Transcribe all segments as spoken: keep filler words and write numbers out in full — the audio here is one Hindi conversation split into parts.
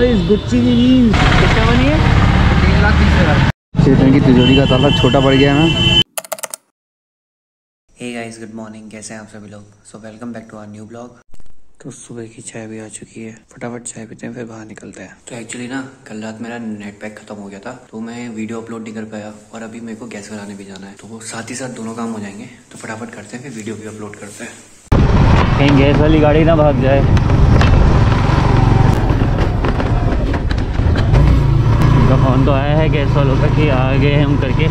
गाइस गुच्ची की जीन्स कितना बनी है? तीन लाख तीस हजार। चेतन की तिजोरी का ताला छोटा पड़ गया ना। Hey guys, good morning. कैसे हैं आप सभी लोग? So welcome back to our new blog. तो सुबह की चाय भी आ चुकी है, फटाफट चाय पीते हैं फिर बाहर निकलते हैं। तो एक्चुअली ना कल रात मेरा नेट पैक खत्म हो गया था, तो मैं वीडियो अपलोड नहीं कर पाया और अभी मेरे को गैस भराने भी जाना है, तो वो साथ ही साथ दोनों काम हो जाएंगे। तो फटाफट करते हैं, फिर वीडियो भी अपलोड करते हैं। कहीं गैस वाली गाड़ी ना भाग जाए। उनका फोन तो आया है गैस वालों का कि आ गए हम करके।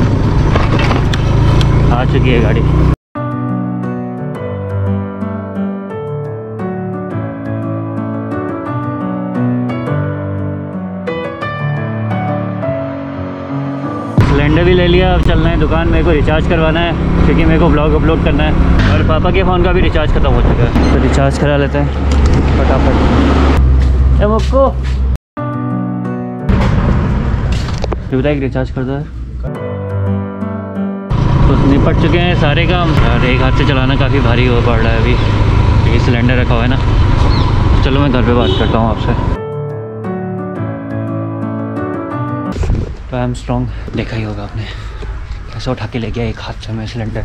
आ चुकी है गाड़ी। सिलेंडर भी ले लिया, अब चलना है दुकान। मेरे को रिचार्ज करवाना है क्योंकि मेरे को ब्लॉग अपलोड करना है और पापा के फ़ोन का भी रिचार्ज ख़त्म हो चुका है, तो रिचार्ज करा लेते हैं फटाफट। ए मुक्को एक रिचार्ज कर दो। तो निपट चुके हैं सारे काम और एक हाथ से चलाना काफ़ी भारी हो पड़ रहा है अभी क्योंकि सिलेंडर रखा हुआ है ना। चलो मैं घर पे बात करता हूँ आपसे। तो आई एम स्ट्रॉन्ग, देखा ही होगा आपने कैसे उठा के ले गया एक हाथ से मैं सिलेंडर।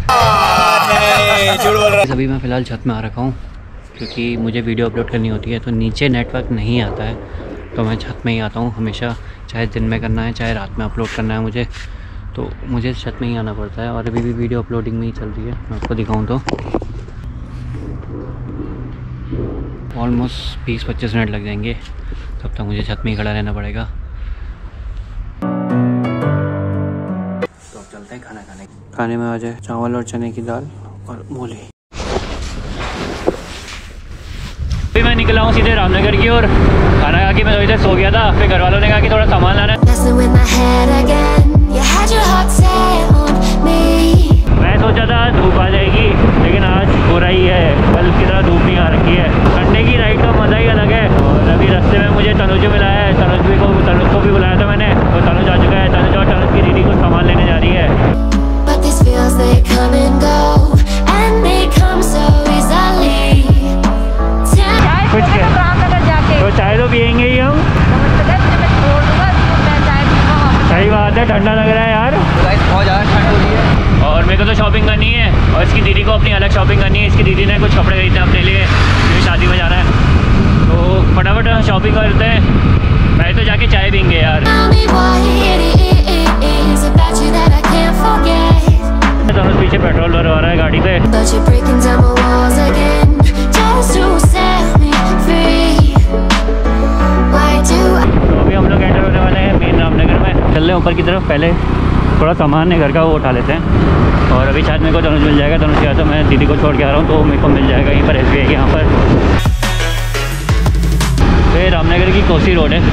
अभी मैं फ़िलहाल छत में आ रखा हूँ क्योंकि मुझे वीडियो अपलोड करनी होती है, तो नीचे नेटवर्क नहीं आता है, तो मैं छत में ही आता हूँ हमेशा। चाहे दिन में करना है चाहे रात में अपलोड करना है मुझे, तो मुझे छत में ही आना पड़ता है। और अभी भी वीडियो अपलोडिंग में ही चल रही है, मैं आपको दिखाऊँ तो ऑलमोस्ट बीस पच्चीस मिनट लग जाएंगे, तब तक मुझे छत में ही खड़ा रहना पड़ेगा। खाना खाने खाने में आ जाए चावल और चने की दाल और मूली। अभी मैं निकला हूँ सीधे रामनगर की ओर। खाना खा के मैं इधर सो गया था, फिर घर वालों ने कहा कि थोड़ा सामान लाना है। मैं सोचा था धूप आ जाएगी, लेकिन आज बुरा ही है, कल की तरह धूप नहीं आ रखी है। संडे की राइड का मज़ा ही अलग है। और अभी रास्ते में मुझे तनुज मिला है, तनुज भी को तनुज को भी बुलाया था मैंने, तो तनुज आ चुका है। तनुज और तनुज की दीदी को सामान लेने जा रही है। कुछ तो चाय तो पियेंगे ही हम। सही बात है, ठंडा लग रहा है यार, बहुत ज़्यादा ठंड हो रही है। और मेरे को तो शॉपिंग करनी है और इसकी दीदी को अपनी अलग शॉपिंग करनी है। इसकी दीदी ने कुछ कपड़े खरीदने अपने लिए क्योंकि शादी में जाना है, तो फटाफट शॉपिंग करते हैं। मैं तो जाके चाय पीएंगे यार। तो पीछे पेट्रोल भरवा रहा है गाड़ी पे। तो अभी हम लोग एंटर होने वाले हैं मेन रामनगर में। चल रहे हैं ऊपर की तरफ, पहले थोड़ा सामान है घर का वो उठा लेते हैं। और अभी शायद मेरे को तनुज मिल जाएगा। तनुज क्या तो मैं दीदी को छोड़ के आ रहा हूँ, तो मेरे को मिल जाएगा यहीं पर एस बी आई के यहाँ पर। तो ये रामनगर की कोसी रोड है।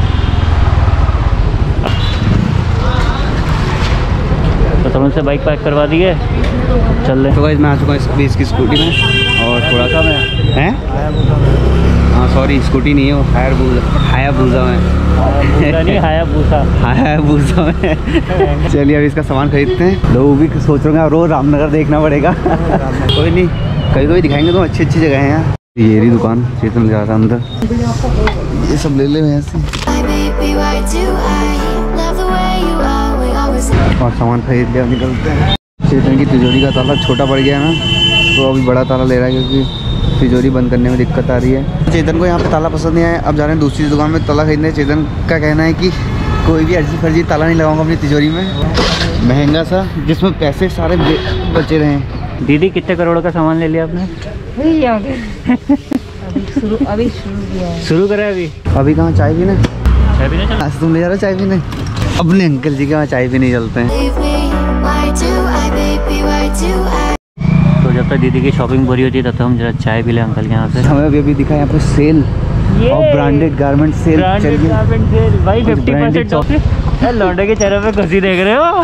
तो तनुज से बाइक पैक करवा दी है, चल रहे। तो गाइस मैं आ चुका हूँ इसकी स्कूटी में और थोड़ा सा मैं है हाँ सॉरी स्कूटी नहीं है वो हायाबूसा हायाबूसा में नहीं हायाबूसा हायाबूसा में। चलिए अभी इसका सामान खरीदते हैं। लोग भी सोच रहे हैं रोज रामनगर देखना पड़ेगा। कोई नहीं, कभी कभी दिखाएंगे तो अच्छी अच्छी जगह है यहाँ। ये रही दुकान, चेतन जा रहा अंदर, ये सब ले ले ऐसे और सामान खरीद लिया, निकलते हैं। चेतन की तिजोरी का ताला छोटा पड़ गया ना, तो अभी बड़ा ताला ले रहा है क्योंकि तिजोरी बंद करने में दिक्कत आ रही है। चेतन को यहाँ पे ताला पसंद नहीं आया, अब जा रहे हैं दूसरी दुकान में ताला खरीदने। चेतन का कहना है कि कोई भी अर्जी फर्जी ताला नहीं लगाऊंगा अपनी तिजोरी में, महंगा सा जिसमें पैसे सारे बचे रहे। दीदी कितने करोड़ का सामान ले लिया आपने? अभी शुरू अभी शुरू किया है शुरू करा है अभी अभी कहाँ चाय पीने चाय पीने चल आज तुम ले जा रहे हो चाय पीने? अपने अंकल जी के वहाँ चाय पीने चलते हैं। तो जब तक दीदी की शॉपिंग पूरी होती है तब तक हम जरा चाय पी लें अंकल के यहाँ से। हमें अभी अभी दिखा यहाँ पे सेल और branded garment sale. Branded garment sale भाई फिफ्टी परसेंट ऑफ। लौंडे के चेहरे पे खुशी देख रहे हो।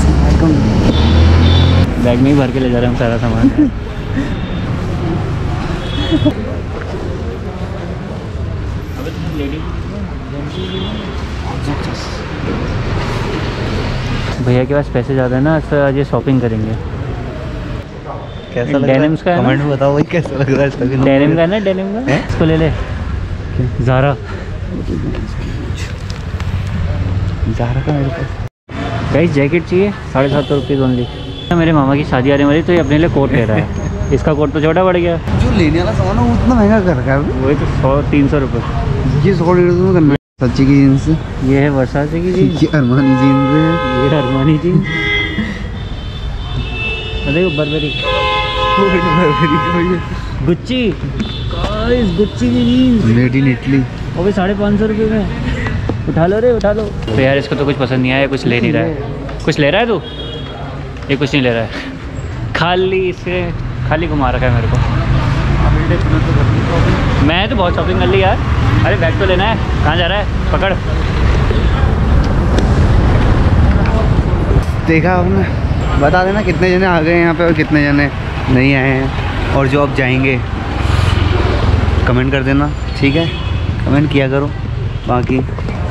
बैग में ही भर के ले जा रहे हैं हम सारा सामान। भैया के पास पैसे ज़्यादा है ना, तो आज ये शॉपिंग करेंगे। कैसा लग रहा है? कमेंट में बताओ भाई कैसा लग रहा है इसका। डेनिम का है ना, डेनिम का इसको ले ले। ज़ारा ज़ारा का मेरे पास गाइस जैकेट चाहिए साढ़े सात सौ रुपीज़ ओनली। मेरे मामा की शादी आने वाली तो ये अपने लिए कोट ले रहा है। इसका कोट तो छोटा पड़ गया। जो लेने वाला सामान है वो उतना महंगा कर रखा है। वही तो सौ तीन सौ रुपये ये सौ डेढ़ सौ करना है। सच्ची की जीन्स, ये है वर्साचे की जीन्स, ये अरमानी जीन्स है, ये अरमानी जीन्स। देखो बर्बरी गुच्ची, गाइस गुच्ची की जीन्स मेड इन इटली। वो भी साढ़े पाँच सौ रुपये में। उठा लो रे उठा लो। तो यार इसको तो कुछ पसंद नहीं आया, कुछ ले नहीं रहा है। कुछ ले रहा है तू? ये कुछ नहीं ले रहा है, खाली इसे खाली घुमा रखा है मेरे को। मैं तो बहुत शॉपिंग कर ली यार। अरे बैग तो लेना है, कहाँ जा रहा है? पकड़। देखा आपने? बता देना कितने जने आ गए यहाँ पे और कितने जने नहीं आए हैं, और जो अब जाएंगे कमेंट कर देना, ठीक है? कमेंट किया करो। बाकी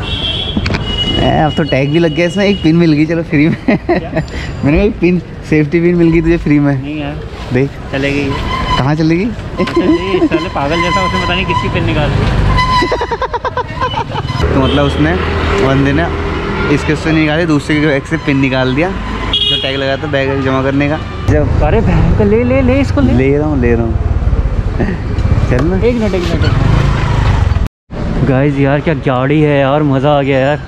अब तो टैग भी लग गया इसमें, एक पिन मिल गई चलो फ्री में। मैंने कहा एक पिन, सेफ्टी पिन मिल गई तुझे फ्री में। नहीं यार देख चलेगी। कहाँ चलेगी? चले पागल जैसा, उसने पता नहीं किसकी पिन निकाल दी। तो मतलब उसने बंदे ने इसके उससे निकाले, दूसरे के बैग से पिन निकाल दिया जो टैग लगा था बैग जमा करने का। जब अरे बैग ले ले ले इसको ले ले रहा हूँ ले रहा हूँ चल ना। एक मिनट एक मिनट गाइस यार क्या गाड़ी है यार, मज़ा आ गया यार।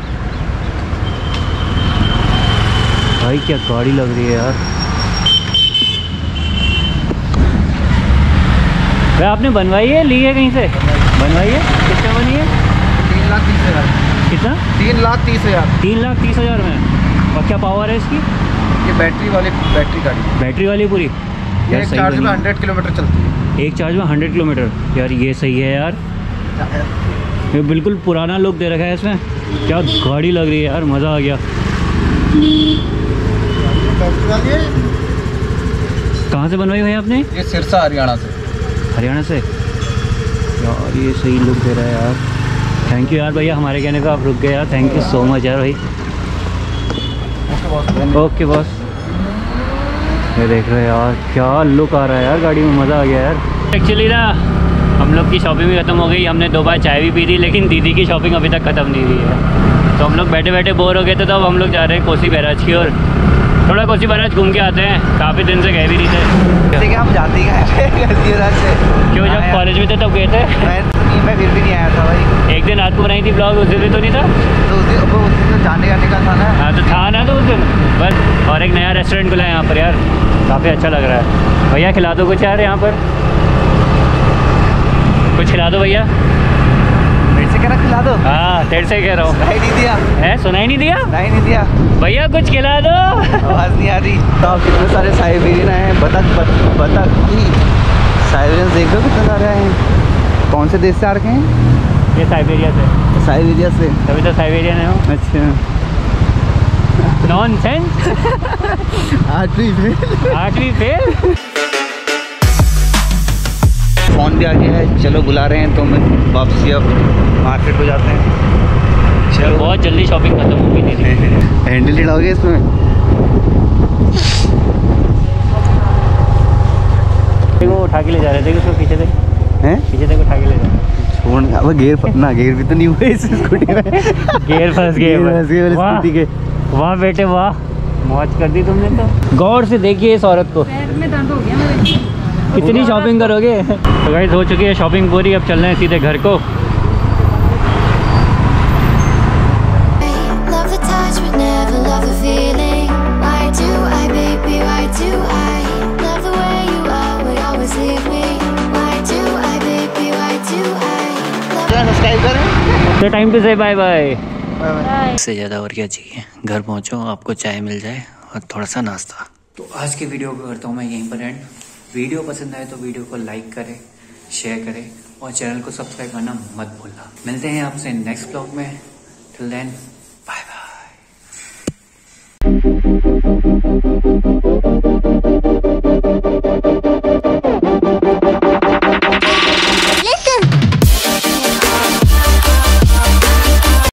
भाई क्या गाड़ी लग रही है यार। भाई आपने बनवाई है, ली है कहीं से? बनवाई है? कितना बनी है? तीन लाख तीस हज़ार। कितना? तीन लाख तीस हज़ार। तीन लाख तीस हज़ार में। और क्या पावर है इसकी? ये बैटरी वाली बैटरी गाड़ी, बैटरी वाली पूरी ये एक चार्ज में हंड्रेड किलोमीटर चलती है। एक चार्ज में हंड्रेड किलोमीटर यार, ये सही है यार। ये बिल्कुल पुराना लुक दे रखा है इसमें। क्या गाड़ी लग रही है यार, मज़ा आ गया। कहाँ से बनवाई हुई है आपने? ये सिरसा हरियाणा से। हरियाणा से यार, ये सही लुक दे रहा है यार। थैंक यू यार भैया, हमारे कहने का आप रुक गए यार। थैंक यू सो मच यार भाई। Okay boss. ये देख रहे हैं यार क्या लुक आ रहा है यार गाड़ी में, मज़ा आ गया यार। एक्चुअली ना हम लोग की शॉपिंग भी ख़त्म हो गई। हमने दो बार चाय भी पी थी, लेकिन दीदी की शॉपिंग अभी तक ख़त्म नहीं हुई है। तो हम लोग बैठे बैठे बोर हो गए थे, तो अब हम लोग जा रहे हैं कोसी बैराज की ओर। थोड़ा कोसी बैराज घूम के आते हैं, काफ़ी दिन से गए भी नहीं थे। जैसे कि हम जाते ही गए से। क्यों, जब कॉलेज में थे तब गए थे? मैं मैं फिर भी नहीं आया था भाई। एक दिन रात को बनाई थी ब्लॉग, उस दिन भी तो नहीं था? तो उस दिन उस दिन तो जाने आने का था ना। हाँ तो था ना, तो उस दिन बस। और एक नया रेस्टोरेंट खुला है यहाँ पर यार, काफ़ी अच्छा लग रहा है। भैया खिला दो कुछ यार यहाँ पर, कुछ खिला दो भैया। मेरे से कह रहा खिला दो? हाँ तेरे से कह रहा हूँ। नहीं नहीं दिया है, सुनाई नहीं दिया? नहीं नहीं दिया भैया कुछ खिला दो। आवाज़ नहीं आ रही। तो आप कितने सारे साइबेरियन आए हैं, बतख बतख की साइबेरियन देख लो कितने सारे आए हैं। कौन से देश से आ रखे हैं? ये साइबेरिया से। साइबेरिया से? तभी तो साइबेरियन है वो। अच्छा नॉनसेंस। आठवीं फेल। आठवीं फेल। फ़ोन भी आ गया है, चलो बुला रहे हैं तो मैं वापसी अब मार्केट को जाते हैं। चलो बहुत जल्दी शॉपिंग खत्म होगी दीदी। हैंडल हिलाओगे इसमें? वो उठा के ले जा रहे थे, उसको पीछे थे हैं? पीछे तक उठा के ले जा। छोड़ अब गेयर ना, गेयर भी तो नहीं हुए इस स्कूटी में। गेयर फंस गए वाह स्कूटी के। वाह बेटे वाह, मौज कर दी तुमने तो। गौर से देखिए इस औरत को। पैर में दर्द हो गया मेरे। कितनी शॉपिंग करोगे? तो गाइस हो चुकी है शॉपिंग पूरी, अब चल रहे हैं सीधे घर को। Love the touch but never love the feeling. Why do I, baby, why do I love the way you are but always leave me? Why do I, baby, why do I love subscribe करें। तो time to say bye bye. इससे ज़्यादा और क्या चाहिए? घर पहुंचो, आपको चाय मिल जाए और थोड़ा सा नाश्ता। तो आज की वीडियो को करता हूँ मैं यहीं पर एंड। वीडियो पसंद आए तो वीडियो को लाइक करें, शेयर करें और चैनल को सब्सक्राइब करना मत भूलना। मिलते हैं आपसे नेक्स्ट ब्लॉग में। Till then bye bye.